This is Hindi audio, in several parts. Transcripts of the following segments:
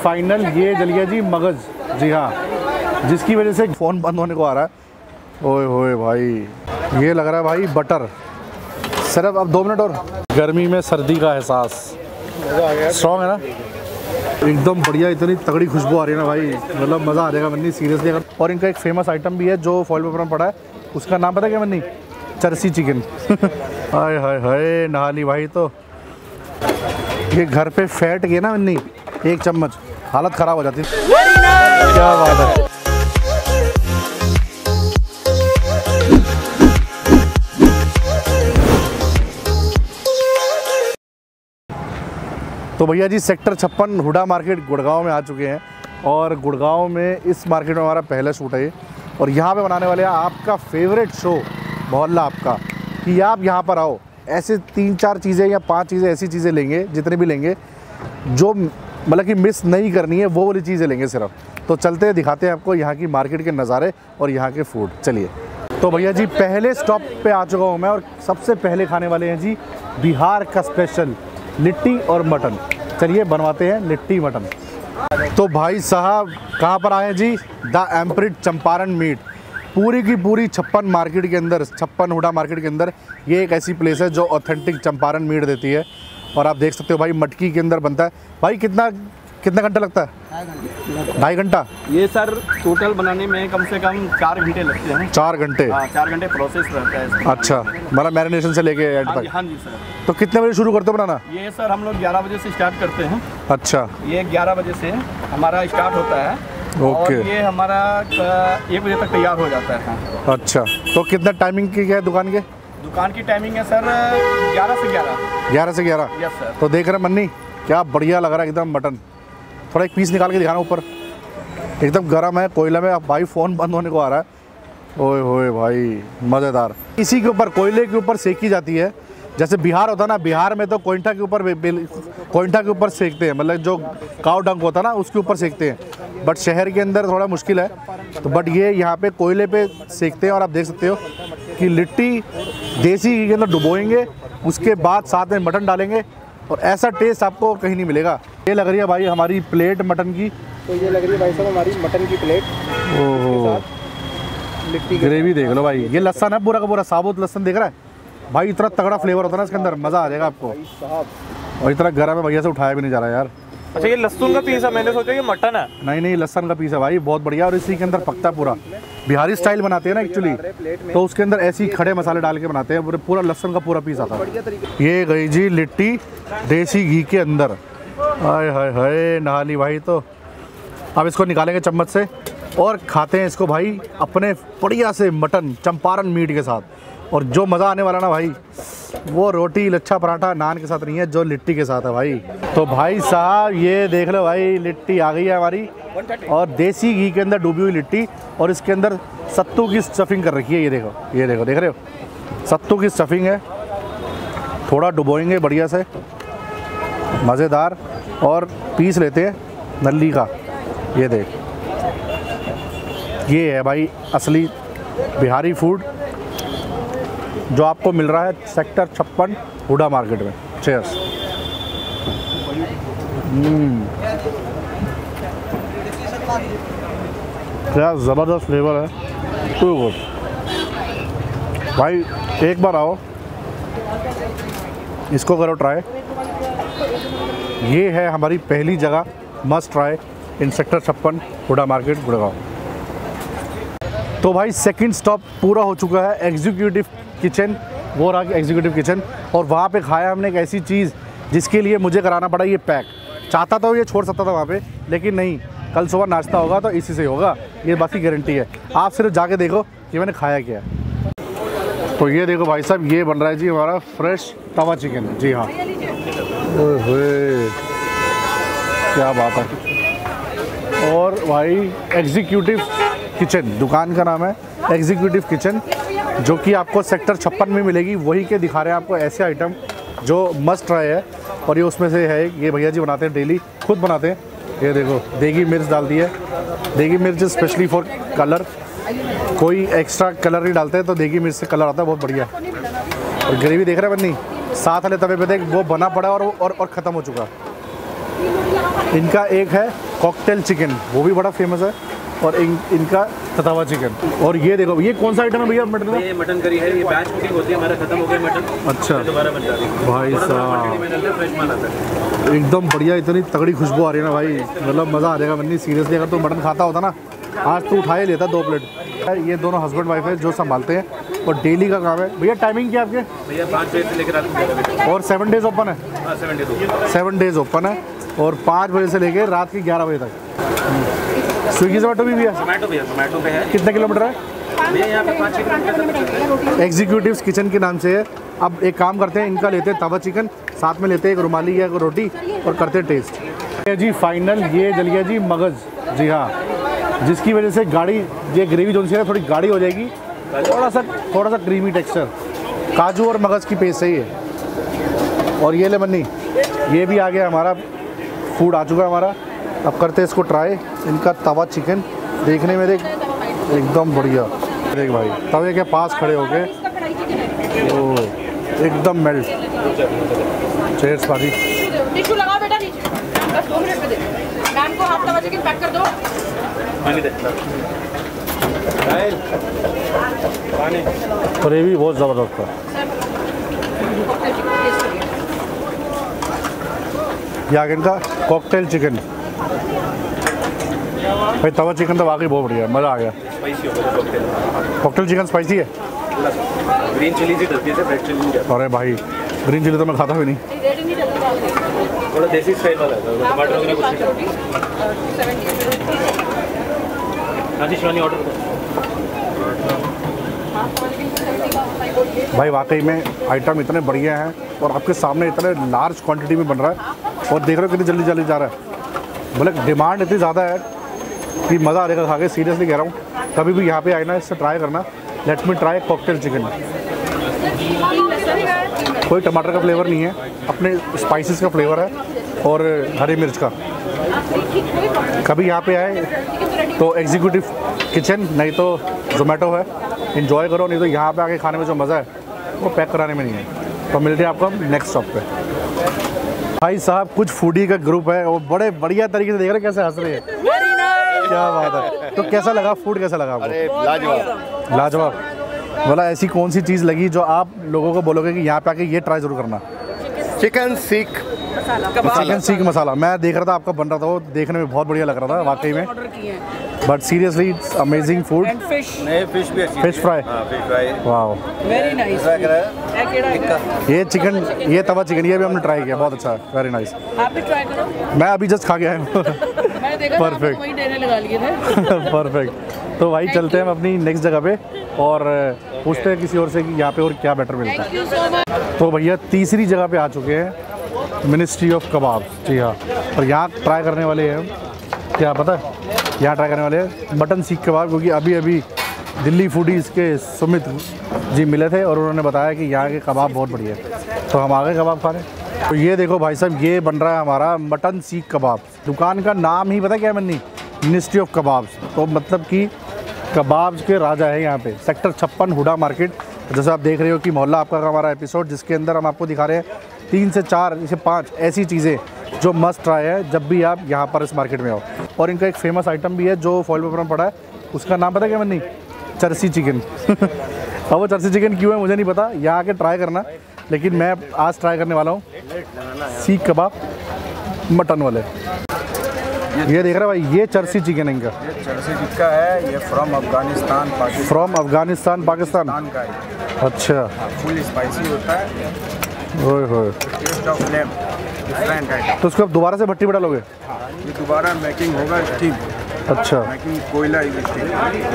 फाइनल ये जल गया जी मगज़, जी हाँ, जिसकी वजह से फ़ोन बंद होने को आ रहा है। ओए होए भाई, ये लग रहा है भाई बटर। सिर्फ अब 2 मिनट और। गर्मी में सर्दी का एहसास स्ट्रॉन्ग है ना, एकदम बढ़िया। इतनी तगड़ी खुशबू आ रही है ना भाई, मतलब मज़ा आ जाएगा मन्नी सीरियसली। और इनका एक फेमस आइटम भी है जो फॉइल पेपर में पड़ा है, उसका नाम पता है क्या मन्नी? चरसी चिकन। हाय हाय हाय, नहा ली भाई। तो ये घर पे फैट के ना मन्नी 1 चम्मच, हालत ख़राब हो जाती है। क्या बात है। तो भैया जी सेक्टर 56 हुडा मार्केट गुड़गांव में आ चुके हैं, और गुड़गांव में इस मार्केट में हमारा पहला शूट है ये। और यहाँ पे बनाने वाले हैं आपका फेवरेट शो, मोहल्ला आपका, कि आप यहाँ पर आओ, ऐसे 3-4 चीज़ें या 5 चीज़ें ऐसी चीज़ें लेंगे, जितने भी लेंगे जो मतलब कि मिस नहीं करनी है, वो वाली चीज़ें लेंगे सिर्फ। तो चलते हैं, दिखाते हैं आपको यहाँ की मार्केट के नज़ारे और यहाँ के फूड। चलिए। तो भैया जी पहले स्टॉप पे आ चुका हूँ मैं, और सबसे पहले खाने वाले हैं जी बिहार का स्पेशल लिट्टी और मटन। चलिए बनवाते हैं लिट्टी मटन। तो भाई साहब कहाँ पर आए हैं जी? द एम्प्रिट चंपारण मीट। पूरी की पूरी 56 मार्केट के अंदर, 56 हुडा मार्केट के अंदर ये एक ऐसी प्लेस है जो ऑथेंटिक चंपारण मीट देती है। और आप देख सकते हो भाई मटकी के अंदर बनता है। भाई कितना घंटा लगता है? 2.5 घंटा। ये सर टोटल बनाने में कम से कम 4 घंटे लगते हैं। 4 घंटे? हाँ, 4 घंटे प्रोसेस रहता है इसका। अच्छा, मतलब मैरिनेशन से लेके एंड तक? हाँ जी सर। तो कितने बजे शुरू करते हो बनाना? ये सर हम लोग 11 बजे से स्टार्ट करते हैं। अच्छा। ये 11 बजे से हमारा स्टार्ट होता है। ओके। और ये हमारा 1 बजे तक तैयार हो जाता है। अच्छा, तो कितना टाइमिंग की है दुकान के? दुकान की टाइमिंग है सर 11 से 11। 11 से 11? Yes sir. तो देख रहे हैं मन्नी, क्या बढ़िया लग रहा है एकदम मटन। थोड़ा एक पीस निकाल के दिखाना ऊपर, एकदम गर्म है, कोयले में। अब भाई फ़ोन बंद होने को आ रहा है। ओए होए भाई, मज़ेदार। इसी के ऊपर, कोयले के ऊपर सेकी जाती है। जैसे बिहार होता है ना, बिहार में तो कोयंठा के ऊपर सेकते हैं, मतलब जो काव डंक होता है ना उसके ऊपर सेकते हैं। बट शहर के अंदर थोड़ा मुश्किल है, तो बट ये यहाँ पे कोयले पे सेकते हैं। और आप देख सकते हो कि लिट्टी देसी घी के अंदर डुबोएंगे, उसके बाद साथ में मटन डालेंगे, और ऐसा टेस्ट आपको कहीं नहीं मिलेगा। ये लग रही है भाई हमारी प्लेट मटन की। तो ये लग रही है भाई साहब हमारी मटन की प्लेट। ओहो, लिट्टी ग्रेवी देख लो भाई। ये लहसन है पूरा का पूरा, साबुत लहसन दिख रहा है भाई। इतना तगड़ा फ्लेवर होता है ना इसके अंदर, मज़ा आ जाएगा आपको। और इतना गर्म है भैया से उठाया भी नहीं जा रहा यार। अच्छा, ये लहसुन का पीस है, मैंने सोचा ये मटन है। नहीं, लहसन का पीस है भाई, बहुत बढ़िया। और इसी के अंदर पकता है पूरा। बिहारी स्टाइल बनाते हैं ना एक्चुअली, तो उसके अंदर ऐसे ही खड़े मसाले डाल के बनाते हैं। पूरा लहसन का पूरा पीस आता है। ये गई जी लिट्टी देसी घी के अंदर। हाय हाय हाय, नहा ली भाई। तो अब इसको निकालेंगे चम्मच से और खाते हैं इसको भाई अपने बढ़िया से मटन चंपारण मीट के साथ। और जो मज़ा आने वाला ना भाई, वो रोटी लच्छा पराठा नान के साथ नहीं है, जो लिट्टी के साथ है भाई। तो भाई साहब ये देख लो भाई, लिट्टी आ गई है हमारी, और देसी घी के अंदर डूबी हुई लिट्टी, और इसके अंदर सत्तू की स्टफिंग कर रखी है। ये देखो, ये देखो, देख रहे हो, सत्तू की स्टफिंग है। थोड़ा डुबोएंगे बढ़िया से, मज़ेदार। और पीस लेते हैं नल्ली का। ये देख, ये है भाई असली बिहारी फूड जो आपको मिल रहा है सेक्टर 56 हुडा मार्केट में। चीयर्स। क्या ज़बरदस्त फ्लेवर है, टू गुड भाई। एक बार आओ, इसको करो ट्राई। ये है हमारी पहली जगह must try in sector 56 Huda market Gurgaon. तो भाई सेकंड स्टॉप पूरा हो चुका है, एग्जीक्यूटिव किचन। वो रहा एग्जीक्यूटिव किचन, और वहाँ पे खाया हमने एक ऐसी चीज़ जिसके लिए मुझे कराना पड़ा ये पैक। चाहता तो ये छोड़ सकता था वहाँ पे, लेकिन नहीं, कल सुबह नाश्ता होगा तो इसी से होगा, ये बाकी गारंटी है। आप सिर्फ जाके देखो कि मैंने खाया क्या है। तो ये देखो भाई साहब, ये बन रहा है जी हमारा फ्रेश तवा चिकन। जी हाँ, ओए क्या बात है। और भाई एग्जीक्यूटिव किचन, दुकान का नाम है एग्जीक्यूटिव किचन, जो कि आपको सेक्टर 56 में मिलेगी। वही के दिखा रहे हैं आपको ऐसे आइटम जो मस्ट ट्राई है। और ये उसमें से है, ये भैया जी बनाते हैं, डेली खुद बनाते हैं। ये देखो, देगी मिर्च डाल दी है। देगी मिर्च स्पेशली फॉर कलर, कोई एक्स्ट्रा कलर नहीं डालते, तो देगी मिर्च से कलर आता है, बहुत बढ़िया। और ग्रेवी देख रहे हैं बन्नी, साथ वाले तवे पे देख, वो बना पड़ा और ख़त्म हो चुका। इनका एक है कॉकटेल चिकन, वो भी बड़ा फेमस है, और इनका तवा चिकन। और ये देखो, ये कौन सा आइटम है भैया मटन का? ये मटन करी है, ये बैच कुकिंग होती है, हमारा खत्म हो गया मटन। अच्छा, दोबारा बन जाती है भाई साहब फ्रेश माल आता है। एकदम बढ़िया, इतनी तगड़ी खुशबू आ रही है ना भाई, मतलब मज़ा आ जाएगा बन्नी। सीरियसली अगर तू मटन खाता होता ना, आज तू उठा ही लेता 2 प्लेट। ये दोनों हस्बैंड वाइफ है जो संभालते हैं, और डेली का काम है। भैया टाइमिंग क्या आपके? भैया 5 बजे से लेकर रात को 11 बजे। और 7 डेज़ ओपन है? हाँ 7 डेज 7 डेज़ ओपन है, और 5 बजे से लेकर रात के 11 बजे तक। स्विगी जोमेटो भी भैया? जोमेटो भैया, जोमेटो पे है। कितने किलोमीटर है भैया यहाँ पे 5-6 किलोमीटर? एग्जीक्यूटिव्स किचन के नाम से है। अब एक काम करते हैं, इनका लेते हैं तवा चिकन, साथ में लेते हैं एक रुमाली या एक रोटी, और करते हैं टेस्ट। जी फाइनल ये जल गया जी मगज़, जी हाँ, जिसकी वजह से गाढ़ी, ये ग्रेवी जो सी है थोड़ी गाढ़ी हो जाएगी, थोड़ा सा क्रीमी टेक्सचर। काजू और मगज़ की पेस्ट है ये। और ये ले मन्नी, ये भी आ गया हमारा, फूड आ चुका है हमारा। अब करते हैं इसको ट्राई। इनका तवा चिकन देखने में देख एकदम बढ़िया, देख भाई तवे के पास खड़े हो गए, ओ एकदम मेल्ट। चेयर्स पाजी। टिश्यू लगाओ बेटा नीचे, बस 2 मिनट में दे। मैम को हाफ तवा चिकन पैक कर दो। पानी दे। पानी। ग्रेवी बहुत ज़बरदस्त है। ये आ गया इनका कॉकटेल चिकन। भाई तवा चिकन तो वाकई बहुत बढ़िया है, मज़ा आ गया। स्पाइसी होगा कॉकटेल। कॉकटेल चिकन स्पाइसी है? ग्रीन चिली से डलती है, रेड चिली नहीं डलती। अरे भाई ग्रीन चिली तो मैं खाता भी नहीं। थोड़ा देसी स्टाइल वाला है, टमाटर वगैरह कुछ नहीं। हाँ जी शिवानी ऑर्डर करो। भाई वाकई में आइटम इतने बढ़िया हैं, और आपके सामने इतने लार्ज क्वांटिटी में बन रहा है, और देख रहे हो कितनी जल्दी जल्दी जा रहा है। बोले डिमांड इतनी ज़्यादा है कि मज़ा आ जाएगा खा के। सीरियसली कह रहा हूँ, कभी भी यहाँ पे आए ना, इससे ट्राई करना। Let me try cocktail chicken. कोई टमाटर का फ्लेवर नहीं है, अपने स्पाइसेस का फ्लेवर है, और हरी मिर्च का। कभी यहाँ पे आए तो एग्जीक्यूटिव किचन, नहीं तो जोमेटो है, इन्जॉय करो। नहीं तो यहाँ पे आके खाने में जो मज़ा है वो पैक कराने में नहीं है। तो मिलते हैं आपको नेक्स्ट स्टॉप पे। भाई साहब कुछ फूडी का ग्रुप है, वो बड़े बढ़िया तरीके से देख रहे कैसे हंस रहे हैं। क्या बात है। तो कैसा लगा फूड, कैसा लगा आपको? लाजवाब। लाजवाब। बोला ऐसी कौन सी चीज़ लगी जो आप लोगों को बोलोगे कि यहाँ पे आके ये ट्राई ज़रूर करना? चिकन सीख चिकन सीख मसाला। मैं देख रहा था आपका बन रहा था, वो देखने में बहुत बढ़िया लग रहा था वाकई में। But seriously it's amazing food. Fish भी अच्छी। फिश फ्राई, वाह वेरी नाइस। ये चिकन, ये तवा चिकन, ये भी हमने ट्राई किया, बहुत अच्छा है, वेरी नाइस। आप भी ट्राई करो। मैं अभी जस्ट खा के आया हूँ। मैंने देखा Perfect. वही डेरे लगा लिए थे। परफेक्ट। तो भाई चलते हैं हम अपनी नेक्स्ट जगह पे, और पूछते हैं किसी और से कि यहाँ पे और क्या बेटर मिलता है। Thank you so much. तो भैया तीसरी जगह पे आ चुके हैं, मिनिस्ट्री ऑफ कबाब। जी हाँ, और यहाँ ट्राई करने वाले हैं, क्या पता है, यहाँ ट्राई करने वाले हैं मटन सीख कबाब, क्योंकि अभी अभी दिल्ली फूडीज़ के सुमित जी मिले थे, और उन्होंने बताया कि यहाँ के कबाब बहुत बढ़िया है। तो हम आ गए कबाब खाने। तो ये देखो भाई साहब, ये बन रहा है हमारा मटन सीख कबाब। दुकान का नाम ही पता क्या है मन्नी? Ministry of kebabs. तो मतलब कि कबाब्स के राजा है यहाँ पे। Sector 56 Huda market. जैसे आप देख रहे हो कि मोहल्ला आपका का हमारा एपिसोड, जिसके अंदर हम आपको दिखा रहे हैं 3 से 4 से 5 ऐसी चीज़ें जो मस्ट ट्राई है जब भी आप यहाँ पर इस मार्केट में आओ। और इनका एक फेमस आइटम भी है जो फॉइल पेपर में पड़ा है, उसका नाम पता क्या मन्नी? चरसी चिकन। अब वो चरसी चिकन क्यों है मुझे नहीं पता, यहाँ आके ट्राई करना। लेकिन मैं आज ट्राई करने वाला हूँ सीख कबाब मटन वाले। ये देख रहे भाई, ये चरसी चिकन है इनका। ये चरसी टिक्का है, ये फ्रॉम अफगानिस्तान पाकिस्तान। फ्रॉम अफगानिस्तान पाकिस्तान। का है। अच्छा, फुल स्पाइसी होता है। ओए होए। टेस्ट ऑफ फ्लेम डिफरेंट है। तो उसको अब दोबारा से भट्टी पे डालोगे? ये दोबारा मेकिंग होगा स्टीम। अच्छा, मेकिंग कोयला स्टीम।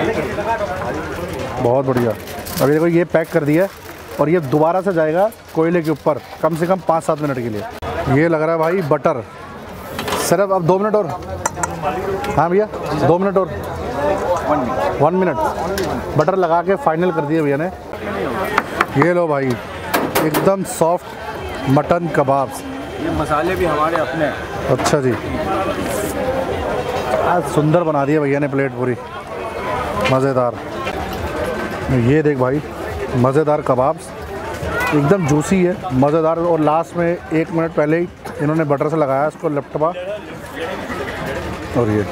बहुत बढ़िया। अभी देखो ये पैक कर दिया, और ये दोबारा से जाएगा कोयले के ऊपर कम से कम 5-7 मिनट के लिए। ये लग रहा है भाई बटर। सिर्फ अब 2 मिनट और। हाँ भैया 2 मिनट और। 1 मिनट बटर लगा के फाइनल कर दिया भैया ने। ये लो भाई, एकदम सॉफ्ट मटन कबाब्स। ये मसाले भी हमारे अपने। अच्छा जी, आज सुंदर बना दिया भैया ने प्लेट पूरी, मज़ेदार। ये देख भाई, मज़ेदार कबाब्स, एकदम जूसी है, मज़ेदार। और लास्ट में 1 मिनट पहले ही इन्होंने बटर से लगाया इसको लपटपा। और ये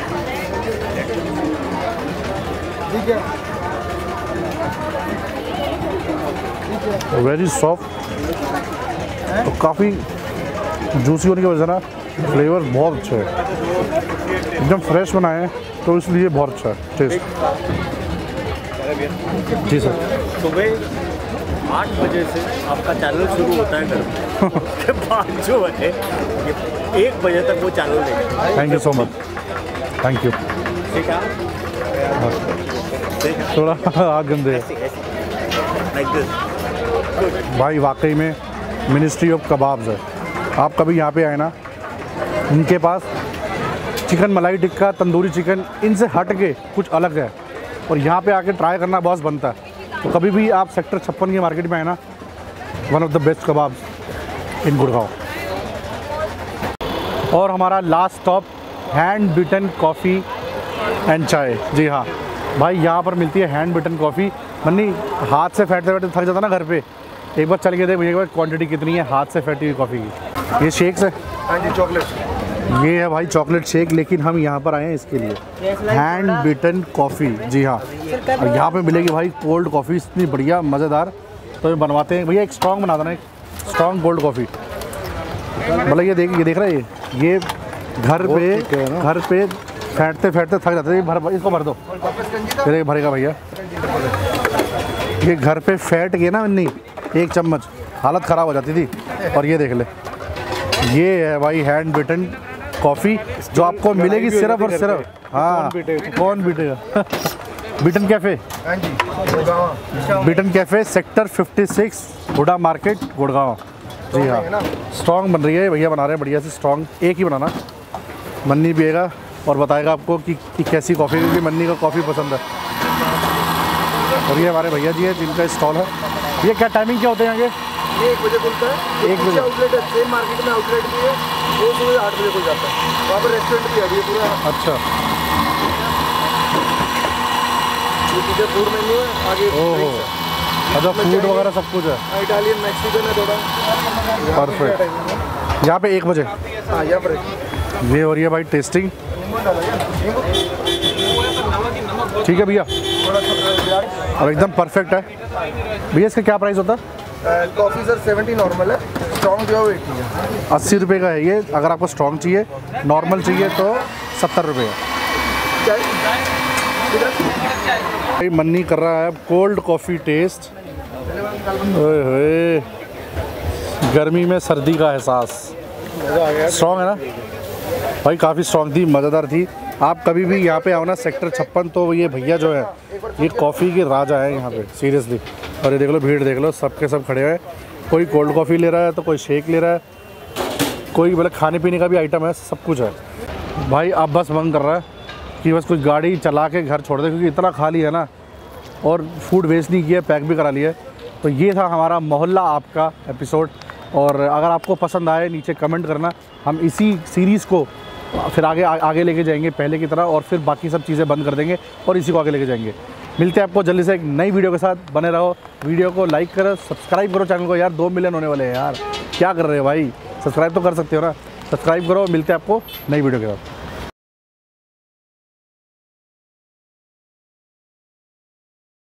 वेरी सॉफ्ट और काफ़ी जूसी होने की वजह से ना फ्लेवर बहुत अच्छा है, एकदम फ्रेश बनाए हैं तो इसलिए बहुत अच्छा है टेस्ट। जी सर। सुबह 8 बजे से आपका चैनल शुरू होता है घर में, उसके बाद जो है 1 बजे तक वो चैनल लेगा। Thank you so much, thank you. ठीक है, थोड़ा आग गंदे लाइक दिस। भाई वाकई में मिनिस्ट्री ऑफ कबाब्स है। आप कभी यहाँ पे आए ना, इनके पास चिकन मलाई टिक्का, तंदूरी चिकन इनसे हट के कुछ अलग है और यहाँ पे आके ट्राई करना बॉस बनता है। तो कभी भी आप सेक्टर 56 की मार्केट में आए ना, one of the best kebabs in Gurgaon. और हमारा last stop hand beaten coffee and chai. जी हाँ भाई, यहाँ पर मिलती है हैंड बिटन कॉफ़ी। मन्नी हाथ से फेंटते फेंटते थक जाता ना घर पे, एक बार चल के दे भैया क्वांटिटी कितनी है हाथ से फेंटी हुई कॉफ़ी की। ये शेक्स है। हाँ जी, चॉकलेट। ये है भाई चॉकलेट शेक, लेकिन हम यहाँ पर आए हैं इसके लिए हैंड बिटन कॉफ़ी। जी हाँ, और यहाँ पे मिलेगी भाई कोल्ड कॉफ़ी इतनी बढ़िया मज़ेदार। तो ये बनवाते हैं भैया, एक स्ट्रॉन्ग बना देना, एक स्ट्रॉन्ग कोल्ड कॉफ़ी। मतलब ये देख रहे हैं, ये घर पे फेंटते फेंटते थक जाते हैं। इसको भर दो, फिर भरेगा भैया। ये घर पे फेंट के ना नहीं, 1 चम्मच हालत ख़राब हो जाती थी। और ये देख ले, ये है भाई हैंड बिटन कॉफ़ी जो आपको मिलेगी सिर्फ और सिर्फ। हाँ, कौन बीटेगा बिटन कैफ़े। हाँ जी, beaten cafe sector 56 Huda market Gurgaon. जी हाँ, स्ट्रॉन्ग बन रही है, भैया बना रहे हैं बढ़िया से स्ट्रॉन्ग। एक ही बनाना, मन्नी पिएगा और बताएगा आपको कि कैसी कॉफ़ी, क्योंकि मन्नी का कॉफ़ी पसंद है। और ये हमारे भैया जी है जिनका स्टॉल है। ये क्या टाइमिंग क्या होते हैं यहाँ के? ये 1 बजे खुलता है। 1 बजे आउटलेट है, सेम मार्केट में आउटलेट भी है, वो सुबह 8 बजे खुल जाता है। वहाँ पर रेस्टोरेंट भी है अभी पूरा। अच्छा, ये पीछे फूड मेन्यू है, आगे ओहो, अच्छा फूड वगैरह सब कुछ है। इटालियन मैक्सिकन है थोड़ा। परफेक्ट। यहाँ पे 1 बजे। हाँ, यहाँ पर ये हो रही है भाई टेस्टिंग। ठीक है भैया, और एकदम परफेक्ट है भैया। इसका क्या प्राइस होता है? कॉफ़ी सर 70 नॉर्मल है, स्ट्रॉन्ग जो है 80 है। 80 रुपये का है ये। अगर आपको स्ट्रॉन्ग चाहिए, नॉर्मल चाहिए तो 70 रुपये है। भाई मन्नी कर रहा है कोल्ड कॉफ़ी टेस्ट। ओए होए, गर्मी में सर्दी का एहसास। स्ट्रॉन्ग है ना भाई, काफ़ी स्ट्रॉन्ग थी, मज़ेदार थी। आप कभी भी यहाँ पे आओ ना सेक्टर 56, तो ये भैया जो है ये कॉफ़ी के राजा है यहाँ पे सीरियसली। और ये देख लो, भीड़ देख लो, सब के सब खड़े हैं। कोई कोल्ड कॉफ़ी ले रहा है तो कोई शेक ले रहा है, कोई मतलब खाने पीने का भी आइटम है, सब कुछ है भाई। अब बस मन कर रहा है कि बस कुछ गाड़ी चला के घर छोड़ दे, क्योंकि इतना खाली है ना, और फूड वेस्ट नहीं किया, पैक भी करा लिया। तो ये था हमारा मोहल्ला आपका एपिसोड। और अगर आपको पसंद आए नीचे कमेंट करना, हम इसी सीरीज़ को फिर आगे लेके जाएंगे पहले की तरह, और फिर बाकी सब चीज़ें बंद कर देंगे और इसी को आगे लेके जाएंगे। मिलते हैं आपको जल्दी से एक नई वीडियो के साथ। बने रहो, वीडियो को लाइक करो, सब्सक्राइब करो चैनल को। यार 2 मिलियन होने वाले हैं यार, क्या कर रहे हो भाई? सब्सक्राइब तो कर सकते हो ना, सब्सक्राइब करो। मिलते हैं आपको नई वीडियो के साथ।